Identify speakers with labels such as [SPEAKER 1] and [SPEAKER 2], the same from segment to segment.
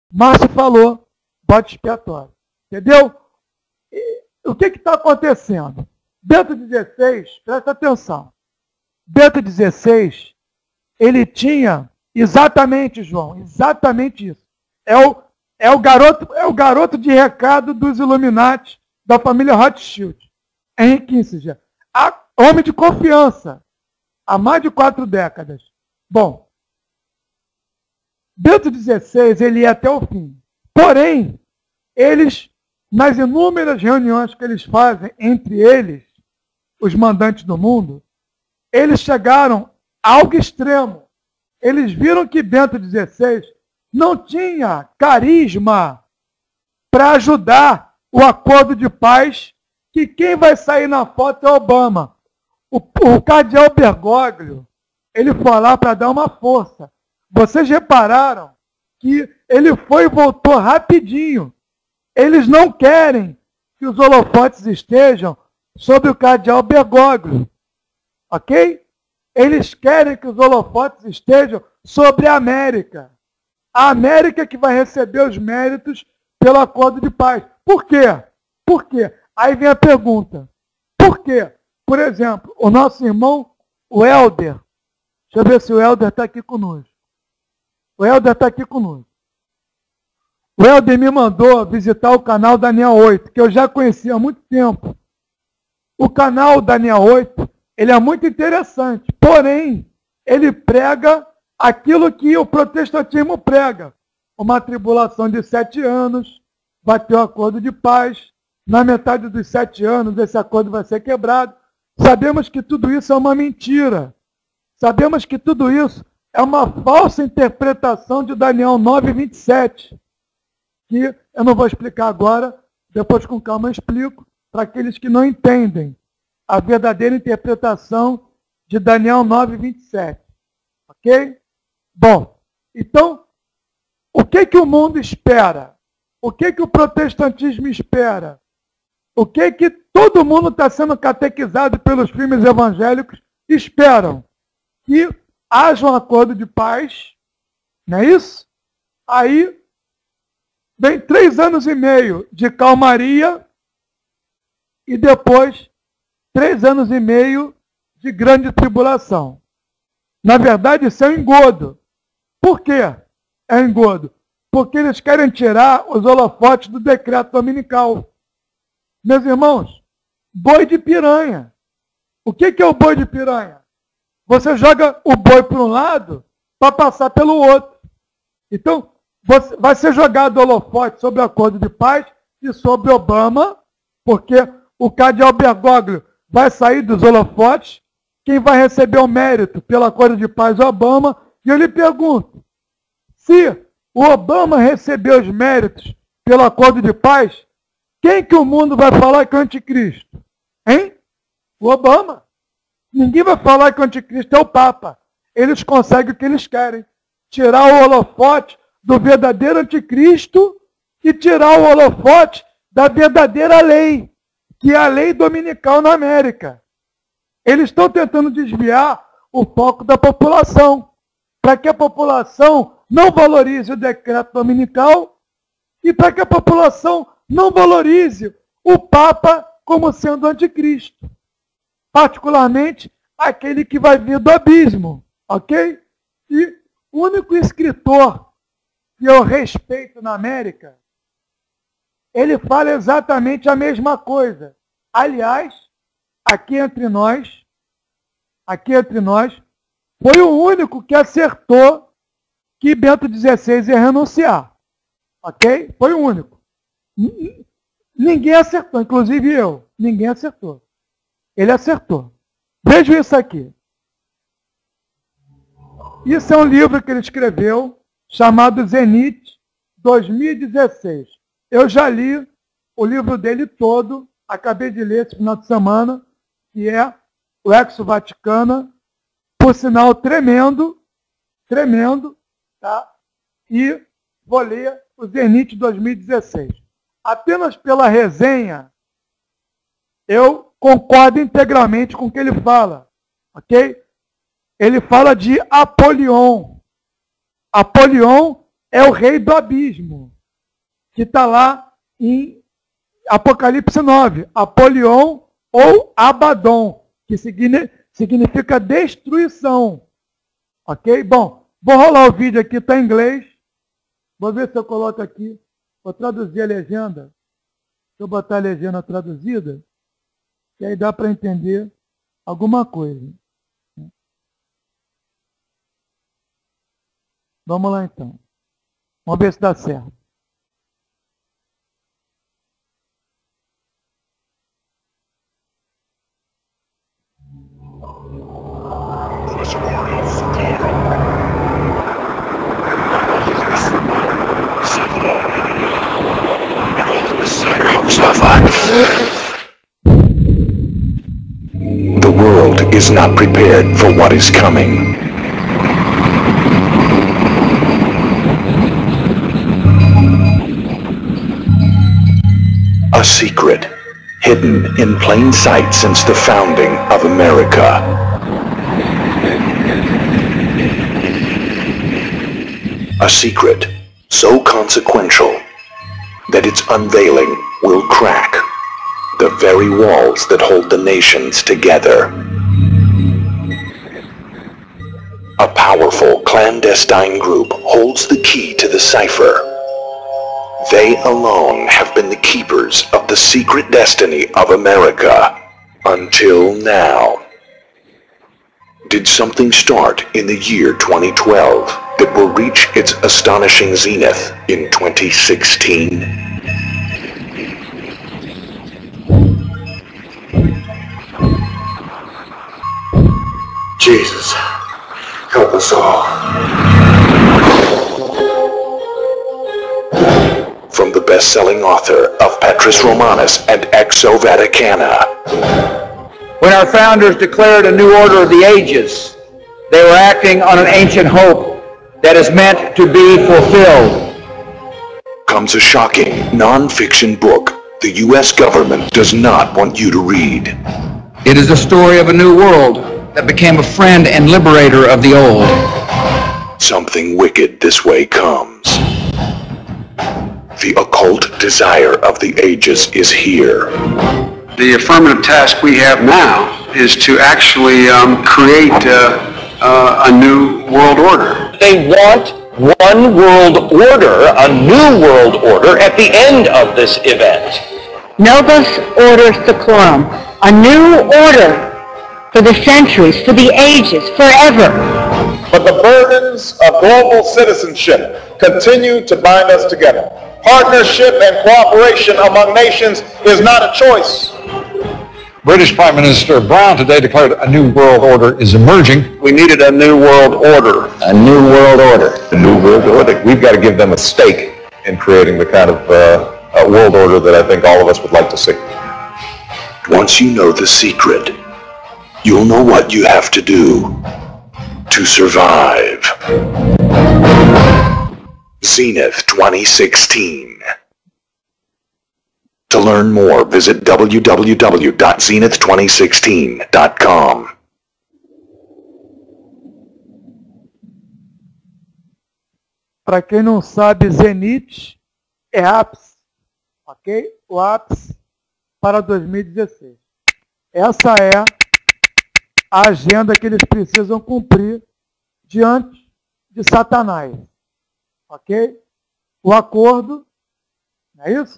[SPEAKER 1] Márcio falou, bode expiatório. Entendeu? E o que está acontecendo? Bento XVI, presta atenção. Bento XVI, ele tinha exatamente, João, exatamente isso. É o garoto de recado dos Illuminati da família Rothschild. Henry Kissinger. Homem de confiança. Há mais de 4 décadas. Bom, Bento XVI, ele ia até o fim. Porém, eles, nas inúmeras reuniões que eles fazem entre eles, os mandantes do mundo, eles chegaram a algo extremo. Eles viram que Bento XVI não tinha carisma para ajudar o acordo de paz, que quem vai sair na foto é Obama. O cardeal Bergoglio, ele foi lá para dar uma força. Vocês repararam que ele foi e voltou rapidinho. Eles não querem que os holofotes estejam sobre o cardeal Bergoglio. Ok? Eles querem que os holofotes estejam sobre a América. A América que vai receber os méritos pelo acordo de paz. Por quê? Por quê? Aí vem a pergunta. Por quê? Por exemplo, o nosso irmão, o Helder. Deixa eu ver se o Helder está aqui conosco. O Helder está aqui conosco. O Helder me mandou visitar o canal Daniel 8, que eu já conhecia há muito tempo. O canal Daniel 8, ele é muito interessante, porém, ele prega aquilo que o protestantismo prega. Uma tribulação de 7 anos, vai ter um acordo de paz, na metade dos 7 anos esse acordo vai ser quebrado. Sabemos que tudo isso é uma mentira. Sabemos que tudo isso é uma falsa interpretação de Daniel 9:27, que eu não vou explicar agora, depois com calma eu explico, para aqueles que não entendem a verdadeira interpretação de Daniel 9:27. Ok? Bom, então, o que o mundo espera? O que o protestantismo espera? O que todo mundo está sendo catequizado pelos filmes evangélicos esperam? Que haja um acordo de paz, não é isso? Aí vem 3 anos e meio de calmaria e depois 3 anos e meio de grande tribulação. Na verdade, isso é um engodo. Por quê? É um engodo. Porque eles querem tirar os holofotes do decreto dominical. Meus irmãos, boi de piranha. O que é o boi de piranha? Você joga o boi para um lado para passar pelo outro. Então, vai ser jogado holofote sobre o acordo de paz e sobre Obama, porque o cardeal Bergoglio vai sair dos holofotes. Quem vai receber o mérito pelo acordo de paz é Obama. E eu lhe pergunto, se o Obama receber os méritos pelo acordo de paz, quem que o mundo vai falar que é o anticristo? Hein? O Obama. Ninguém vai falar que o anticristo é o Papa. Eles conseguem o que eles querem. Tirar o holofote do verdadeiro anticristo e tirar o holofote da verdadeira lei, que é a lei dominical na América. Eles estão tentando desviar o foco da população, para que a população não valorize o decreto dominical e para que a população não valorize o Papa como sendo anticristo. Particularmente aquele que vai vir do abismo, ok? E o único escritor que eu respeito na América, ele fala exatamente a mesma coisa. Aliás, aqui entre nós, foi o único que acertou que Bento XVI ia renunciar. Ok? Foi o único. Ninguém acertou, inclusive eu. Ninguém acertou. Ele acertou. Vejam isso aqui. Isso é um livro que ele escreveu, chamado Zenit 2016. Eu já li o livro dele todo, acabei de ler esse final de semana, que é o Exo Vaticana, por sinal tremendo, tá? E vou ler o Zenit 2016. Apenas pela resenha, eu concordo integralmente com o que ele fala, ok? Ele fala de Apolion. Apolion é o rei do abismo, que está lá em Apocalipse 9, Apolion ou Abaddon, que significa destruição. Ok? Bom, vou rolar o vídeo aqui, está em inglês. Vou ver se eu coloco aqui. Vou traduzir a legenda. Se eu botar a legenda traduzida, que aí dá para entender alguma coisa. Vamos lá então. Vamos ver se dá certo.
[SPEAKER 2] The world is not prepared for what is coming. A secret, hidden in plain sight since the founding of America. A secret so consequential that its unveiling will crack the very walls that hold the nations together. A powerful clandestine group holds the key to the cipher. They alone have been the keepers of the secret destiny of America until now. Did something start in the year 2012 that will reach its astonishing zenith in 2016? Jesus, help us all. From the best-selling author of Petrus Romanus and Exo Vaticana.
[SPEAKER 3] When our founders declared a new order of the ages, they were acting on an ancient hope that is meant to be fulfilled.
[SPEAKER 2] Comes a shocking non-fiction book the U.S. government does not want you to read.
[SPEAKER 3] It is the story of a new world that became a friend and liberator of the old.
[SPEAKER 2] Something wicked this way comes. The occult desire of the ages is here.
[SPEAKER 4] The affirmative task we have now is to actually create a new world order.
[SPEAKER 5] They want one world order, a new world order, at the end of this event.
[SPEAKER 6] Novus Ordo Seclorum, a new order for the centuries, for the ages, forever.
[SPEAKER 7] But the burdens of global citizenship continue to bind us together. Partnership and cooperation among nations is not a choice.
[SPEAKER 8] British Prime Minister Brown today declared a new world order is emerging.
[SPEAKER 5] We needed a new world order. A new world order.
[SPEAKER 7] A new world order. We've got to give them a stake in creating the kind of world order that I think all of us would like to see.
[SPEAKER 2] Once you know the secret, you'll know what you have to do to survive. Zenith 2016. To learn more, visit www.zenith2016.com.
[SPEAKER 1] Para quem não sabe, Zenith é ápice, ok? O ápice para 2016. Essa é a agenda que eles precisam cumprir diante de Satanás, ok? O acordo, não é isso?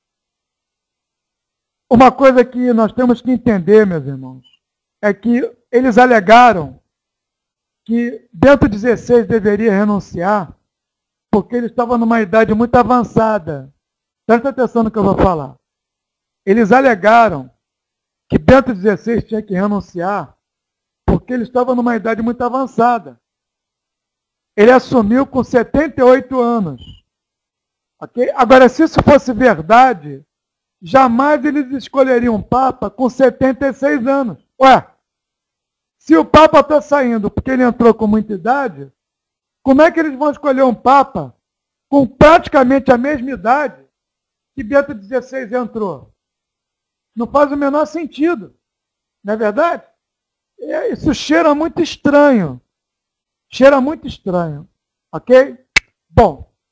[SPEAKER 1] Uma coisa que nós temos que entender, meus irmãos, é que eles alegaram que Bento XVI deveria renunciar porque ele estava numa idade muito avançada. Presta atenção no que eu vou falar. Eles alegaram que Bento XVI tinha que renunciar porque ele estava numa idade muito avançada. Ele assumiu com 78 anos. Okay? Agora, se isso fosse verdade, jamais eles escolheriam um Papa com 76 anos. Ué, se o Papa está saindo porque ele entrou com muita idade, como é que eles vão escolher um Papa com praticamente a mesma idade que Bento XVI entrou? Não faz o menor sentido. Não é verdade? Isso cheira muito estranho. Cheira muito estranho. Ok? Bom,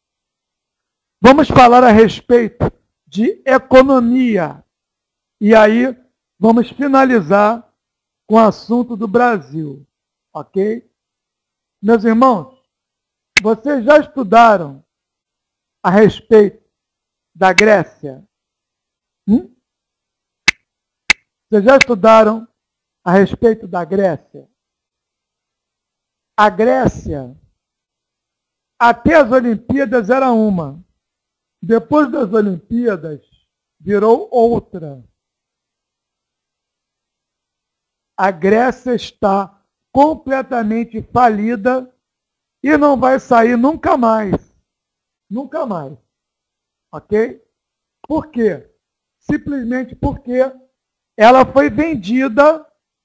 [SPEAKER 1] Vamos falar a respeito de economia. E aí, vamos finalizar com o assunto do Brasil. Ok? Meus irmãos, vocês já estudaram a respeito da Grécia? Vocês já estudaram a respeito da Grécia? A Grécia, até as Olimpíadas, era uma. Depois das Olimpíadas, virou outra. A Grécia está completamente falida e não vai sair nunca mais. Nunca mais. Ok? Por quê? Simplesmente porque ela foi vendida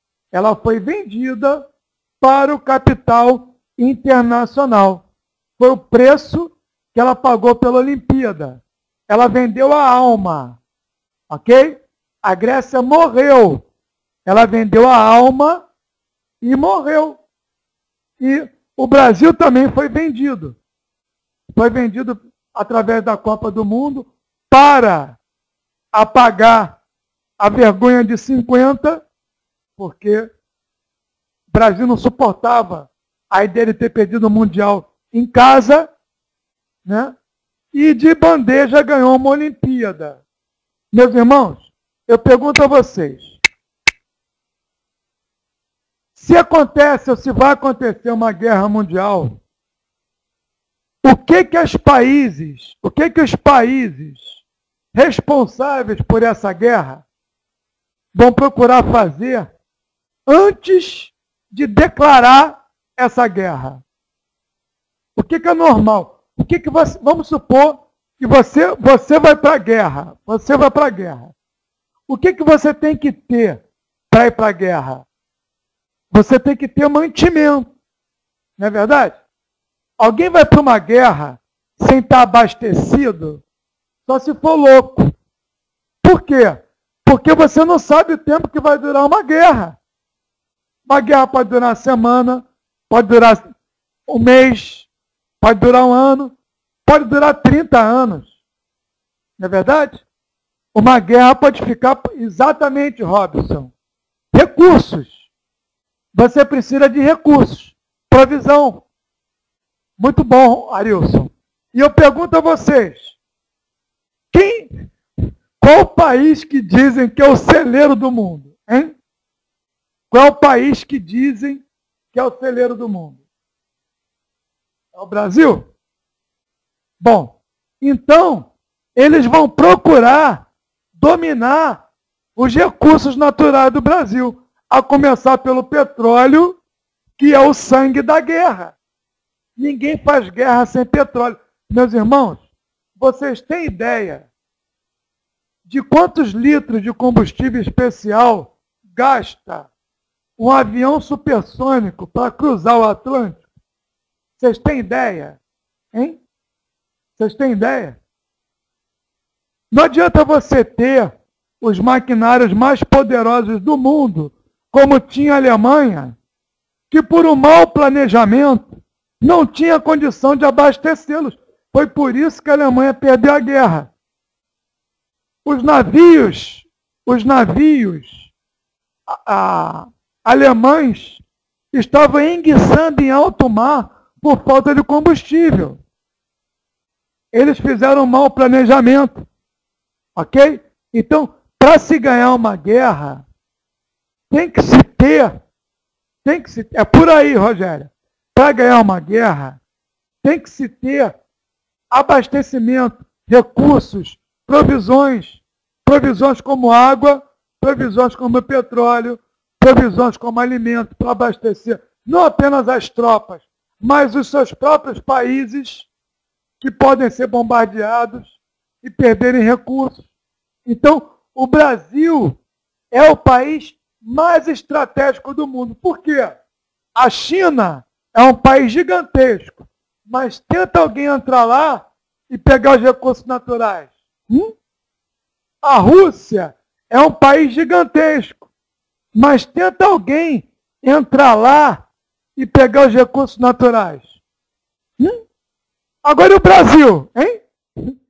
[SPEAKER 1] para o capital internacional. Foi o preço que ela pagou pela Olimpíada. Ela vendeu a alma. Ok? A Grécia morreu. Ela vendeu a alma e morreu. E o Brasil também foi vendido. Foi vendido através da Copa do Mundo para apagar a vergonha de 50, porque o Brasil não suportava a ideia de ter perdido o Mundial em casa, né? E de bandeja ganhou uma Olimpíada. Meus irmãos, eu pergunto a vocês, se acontece ou se vai acontecer uma guerra mundial, o que os países responsáveis por essa guerra vão procurar fazer antes de declarar essa guerra? O que é normal? Vamos supor que você vai para a guerra. Você vai para a guerra. O que você tem que ter para ir para a guerra? Você tem que ter mantimento. Não é verdade? Alguém vai para uma guerra sem estar abastecido, só se for louco. Por quê? Porque você não sabe o tempo que vai durar uma guerra. Uma guerra pode durar uma semana, pode durar um mês, pode durar um ano, pode durar 30 anos. Não é verdade? Uma guerra pode ficar exatamente, Robson. Recursos. Você precisa de recursos. Provisão. Muito bom, Arilson. E eu pergunto a vocês, qual o país que dizem que é o celeiro do mundo? Hein? Qual é o país que dizem que é o celeiro do mundo? É o Brasil? Bom, então, eles vão procurar dominar os recursos naturais do Brasil, a começar pelo petróleo, que é o sangue da guerra. Ninguém faz guerra sem petróleo. Meus irmãos, vocês têm ideia de quantos litros de combustível especial gasta um avião supersônico para cruzar o Atlântico? Vocês têm ideia? Hein? Vocês têm ideia? Não adianta você ter os maquinários mais poderosos do mundo, como tinha a Alemanha, que por um mau planejamento não tinha condição de abastecê-los. Foi por isso que a Alemanha perdeu a guerra. Os navios alemães estavam enguiçando em alto mar por falta de combustível. Eles fizeram um mau planejamento. Ok? Então, para se ganhar uma guerra, tem que se ter, é por aí, Rogério. Para ganhar uma guerra, tem que se ter abastecimento, recursos, provisões como água, provisões como petróleo, provisões como alimento para abastecer não apenas as tropas, mas os seus próprios países que podem ser bombardeados e perderem recursos. Então, o Brasil é o país mais estratégico do mundo. Por quê? A China é um país gigantesco, mas tenta alguém entrar lá e pegar os recursos naturais. A Rússia é um país gigantesco, mas tenta alguém entrar lá e pegar os recursos naturais. Agora e o Brasil, hein?